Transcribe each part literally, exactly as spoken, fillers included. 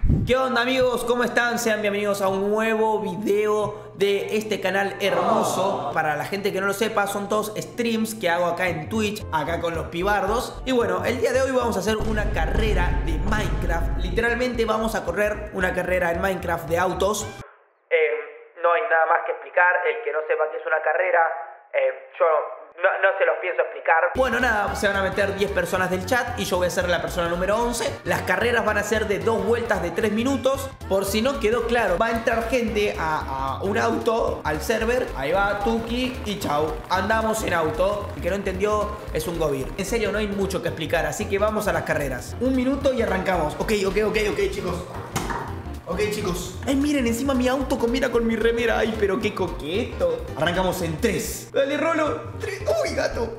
¿Qué onda, amigos? ¿Cómo están? Sean bienvenidos a un nuevo video de este canal hermoso. Para la gente que no lo sepa, son todos streams que hago acá en Twitch, acá con los pibardos. Y bueno, el día de hoy vamos a hacer una carrera de Minecraft. Literalmente vamos a correr una carrera en Minecraft de autos. Eh, no hay nada más que explicar. El que no sepa qué es una carrera, eh, yo no, no se los pienso explicar. Bueno, nada, se van a meter diez personas del chat y yo voy a ser la persona número once. Las carreras van a ser de dos vueltas de tres minutos. Por si no quedó claro, va a entrar gente a, a un auto, al server. Ahí va Tuki y chau, andamos en auto. El que no entendió es un gobir. En serio, no hay mucho que explicar, así que vamos a las carreras. Un minuto y arrancamos. Ok, ok, ok, ok, chicos. Ok, chicos. Ay, miren, encima mi auto combina con mi remera. Ay, pero qué coqueto. Arrancamos en tres. Dale, Rolo. tres. Uy, gato.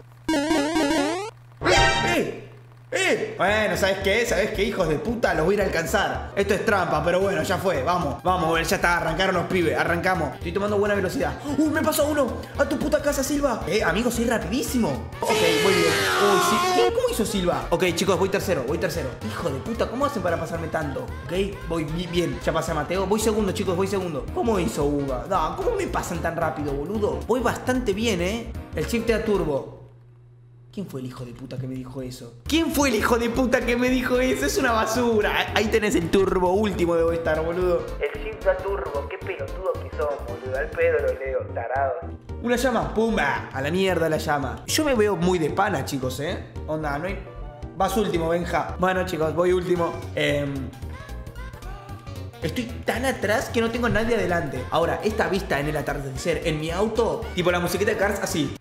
¡Eh! ¡Eh! ¡Eh! Bueno, ¿sabes qué? ¿Sabes qué, hijos de puta? Los voy a ir a alcanzar. Esto es trampa, pero bueno, ya fue. Vamos, vamos, ya está. Arrancaron los pibes. Arrancamos. Estoy tomando buena velocidad. ¡Uh, me pasó uno! ¡A tu puta casa, Silva! Eh, amigo, soy rapidísimo. Ok, muy bien. Uy, sí. ¿Qué? ¿Cómo hizo Silva? Ok, chicos, voy tercero, voy tercero. Hijo de puta, ¿cómo hacen para pasarme tanto? Ok, voy bien. Ya pasé a Mateo. Voy segundo, chicos, voy segundo. ¿Cómo hizo Uga? No, ¿cómo me pasan tan rápido, boludo? Voy bastante bien, ¿eh? El shift a turbo. ¿Quién fue el hijo de puta que me dijo eso? ¿Quién fue el hijo de puta que me dijo eso? Es una basura. Ahí tenés el turbo último, debo estar, boludo. El shift a turbo. Qué pelotudos que son, boludo. Al pedo lo leo, tarado. Una llama, pumba. A la mierda la llama. Yo me veo muy de pana, chicos, ¿eh? Onda, no hay... Vas último, Benja. Bueno, chicos, voy último. Eh... Estoy tan atrás que no tengo a nadie adelante. Ahora, esta vista en el atardecer en mi auto, tipo la musiquita de Cars, así.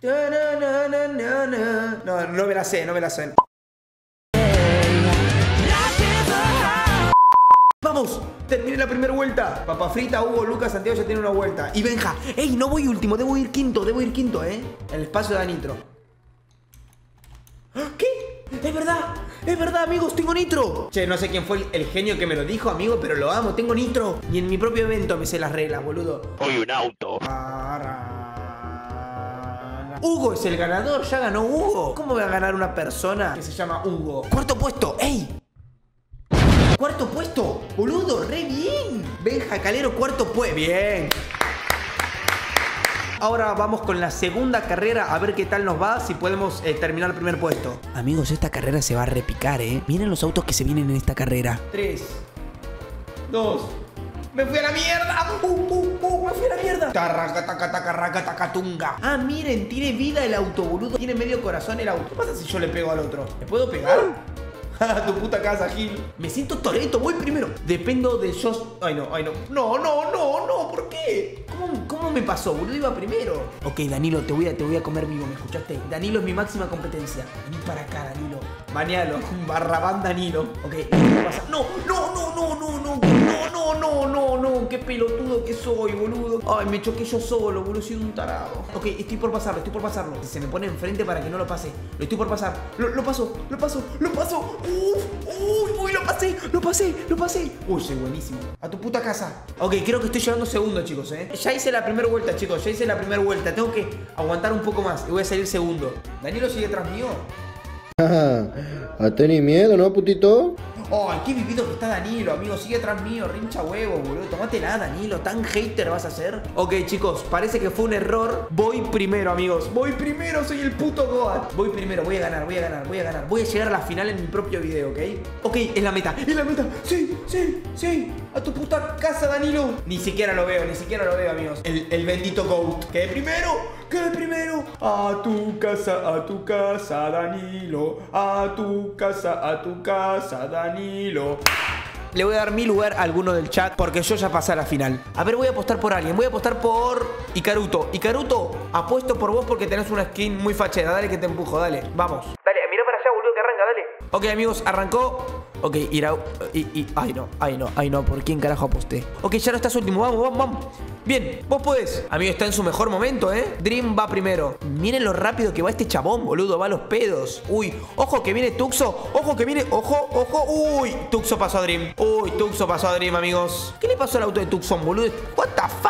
No, no me la sé, no me la sé. ¡Vamos! Terminé la primera vuelta. Papa Frita, Hugo, Lucas, Santiago ya tienen una vuelta. Y Benja, ¡ey! No voy último, debo ir quinto, debo ir quinto, ¿eh? El espacio da nitro. ¿Qué? Es verdad, es verdad, amigos, tengo nitro. Che, no sé quién fue el, el genio que me lo dijo, amigo, pero lo amo, tengo nitro. Y en mi propio evento me sé las reglas, boludo. Soy un auto. Hugo es el ganador, ya ganó Hugo. ¿Cómo va a ganar una persona que se llama Hugo? Cuarto puesto, ¡ey! Cuarto puesto, boludo, re bien. Benja Calero, cuarto puesto, bien. Ahora vamos con la segunda carrera, a ver qué tal nos va, si podemos eh, terminar el primer puesto. Amigos, esta carrera se va a repicar, ¿eh? Miren los autos que se vienen en esta carrera. Tres, dos, me fui a la mierda. Uh, uh, uh, me fui a la mierda. Tarraca, taca, taca, raca, taca, tunga. Ah, miren, tiene vida el auto, boludo. Tiene medio corazón el auto. ¿Qué pasa si yo le pego al otro? ¿Le puedo pegar? A tu puta casa, Gil. Me siento Toretto, voy primero. Dependo de yo. Ay, no, ay, no. No, no, no, no, ¿por qué? ¿Cómo, cómo me pasó, boludo? Iba primero. Ok, Danilo, te voy a, te voy a comer vivo, ¿me escuchaste? Danilo es mi máxima competencia. Vení para acá, Danilo. Banealo, barrabán Danilo. Ok, ¿qué pasa? No, no, no, no, no, no. No, no, no, no, no. Qué pelotudo que soy, boludo. Ay, me choqué yo solo, boludo. Soy un tarado. Ok, estoy por pasarlo, estoy por pasarlo. Se me pone enfrente para que no lo pase. Lo estoy por pasar. Lo, lo paso, lo paso, lo paso. Uf, uy, uy, lo pasé, lo pasé, lo pasé. Uy, soy buenísimo. A tu puta casa. Ok, creo que estoy llegando segundo, chicos, eh. Ya hice la primera vuelta, chicos. Ya hice la primera vuelta. Tengo que aguantar un poco más y voy a salir segundo. ¿Danilo sigue tras mío? ¿A tener miedo, no, putito? Ay, qué vivido que está Danilo, amigo. Sigue atrás mío, rincha huevo, boludo. Tómatela, Danilo. ¿Tan hater vas a ser? Ok, chicos, parece que fue un error. Voy primero, amigos. Voy primero, soy el puto Goat. Voy primero, voy a ganar, voy a ganar, voy a ganar. Voy a llegar a la final en mi propio video, ¿ok? Ok, es la meta, es la meta. Sí, sí, sí. A tu puta casa, Danilo. Ni siquiera lo veo, ni siquiera lo veo, amigos. El, el bendito Goat. ¿Qué primero? ¿Qué primero? A tu casa, a tu casa, Danilo. A tu casa, a tu casa, Danilo. Le voy a dar mi lugar a alguno del chat porque yo ya pasé a la final. A ver, voy a apostar por alguien. Voy a apostar por Icaruto. Icaruto, apuesto por vos porque tenés una skin muy fachera. Dale que te empujo, dale. Vamos. Dale, mira para allá, boludo, que arranca, dale. Ok, amigos, arrancó. Ok, irá. Y, y, ay, no, ay, no, ay, no. ¿Por quién carajo aposté? Ok, ya no estás último. Vamos, vamos, vamos. Bien, vos podés. Amigo, está en su mejor momento, ¿eh? Dream va primero. Miren lo rápido que va este chabón, boludo. Va a los pedos. Uy, ojo que viene Tuxo. Ojo que viene. Ojo, ojo. Uy, Tuxo pasó a Dream. Uy, Tuxo pasó a Dream, amigos. ¿Qué le pasó al auto de Tuxon, boludo? What the fuck?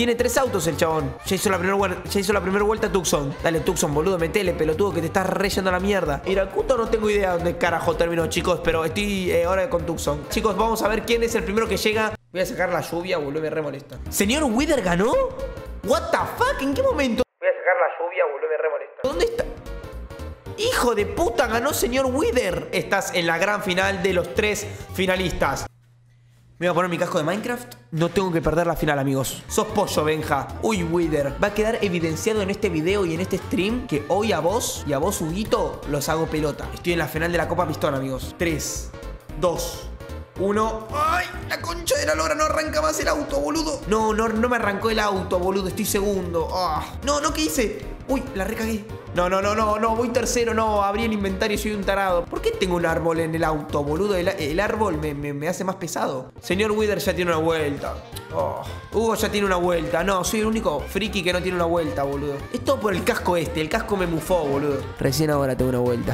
Tiene tres autos el chabón. Ya hizo la primera vuelta, ya hizo la primera vuelta Tucson. Dale, Tucson, boludo, metele, pelotudo, que te estás reyendo a la mierda. Iracuto no tengo idea dónde carajo terminó, chicos, pero estoy eh, ahora con Tucson. Chicos, vamos a ver quién es el primero que llega. Voy a sacar la lluvia, boludo, me re molesta. ¿Señor Wither ganó? What the fuck? ¿En qué momento? Voy a sacar la lluvia, boludo, me re molesta. ¿Dónde está? ¡Hijo de puta! Ganó señor Wither. Estás en la gran final de los tres finalistas. Me voy a poner mi casco de Minecraft. No tengo que perder la final, amigos. Sos pollo, Benja. Uy, Wither. Va a quedar evidenciado en este video y en este stream que hoy a vos y a vos, Huguito, los hago pelota. Estoy en la final de la Copa Pistón, amigos. tres, dos, uno. ¡Ay! La concha de la lora, no arranca más el auto, boludo. No, no, no me arrancó el auto, boludo. Estoy segundo. ¡Ah! No, no, ¿qué hice? Uy, la recagué. No, no, no, no, no, voy tercero, no, abrí el inventario y soy un tarado. ¿Por qué tengo un árbol en el auto, boludo? El, el árbol me, me, me hace más pesado. Señor Wither ya tiene una vuelta. Oh. Hugo ya tiene una vuelta. No, soy el único friki que no tiene una vuelta, boludo. Es todo por el casco este, el casco me mufó, boludo. Recién ahora tengo una vuelta.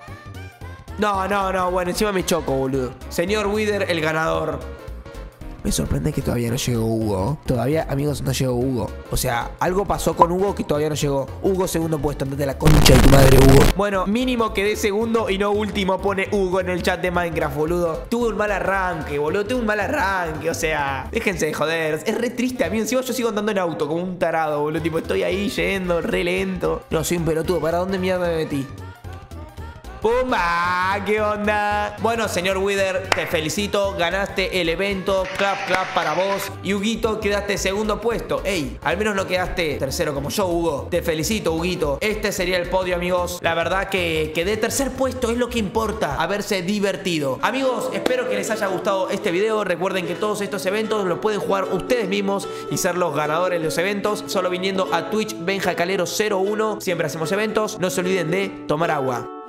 No, no, no, bueno, encima me choco, boludo. Señor Wither, el ganador. Me sorprende que todavía no llegó Hugo. Todavía, amigos, no llegó Hugo. O sea, algo pasó con Hugo que todavía no llegó. Hugo segundo puesto, andate la concha de tu madre, Hugo. Bueno, mínimo quedé segundo y no último, pone Hugo en el chat de Minecraft, boludo. Tuve un mal arranque, boludo. Tuve un mal arranque, o sea, déjense de joder. Es re triste, amigo. Encima yo sigo andando en auto como un tarado, boludo. Tipo, estoy ahí yendo, re lento. No, soy un pelotudo. ¿Para dónde mierda me metí? ¡Pumba! ¿Qué onda? Bueno, señor Wither, te felicito. Ganaste el evento. Clap, clap para vos. Y Huguito, quedaste segundo puesto. Ey, al menos no quedaste tercero como yo, Hugo. Te felicito, Huguito. Este sería el podio, amigos. La verdad que quedé tercer puesto. Es lo que importa. Haberse divertido. Amigos, espero que les haya gustado este video. Recuerden que todos estos eventos los pueden jugar ustedes mismos y ser los ganadores de los eventos. Solo viniendo a Twitch Benja Calero cero uno. Siempre hacemos eventos. No se olviden de tomar agua.